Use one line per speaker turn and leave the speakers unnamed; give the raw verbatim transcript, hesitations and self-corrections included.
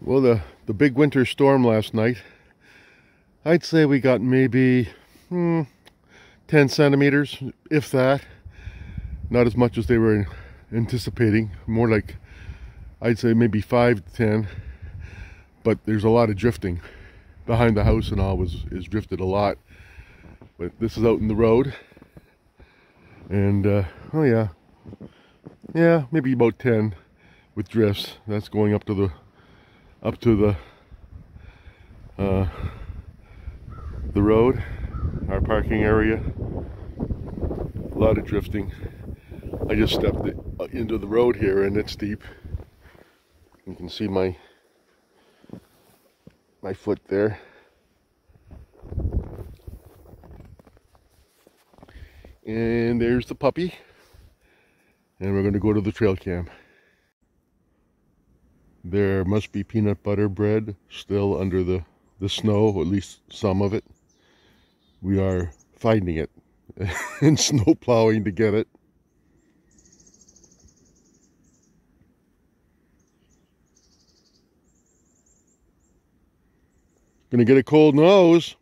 Well, the, the big winter storm last night, I'd say we got maybe hmm, ten centimeters, if that. Not as much as they were anticipating. More like, I'd say maybe five to ten. But there's a lot of drifting. Behind the house and all was is drifted a lot. But this is out in the road. And, uh, oh yeah. Yeah, maybe about ten with drifts. That's going up to the up to the uh, the road, our parking area. A lot of drifting. I just stepped into the road here and it's steep. You can see my my foot there. And there's the puppy. And we're going to go to the trail cam. There must be peanut butter bread still under the, the snow, at least some of it. We are finding it and snow plowing to get it. Gonna get a cold nose.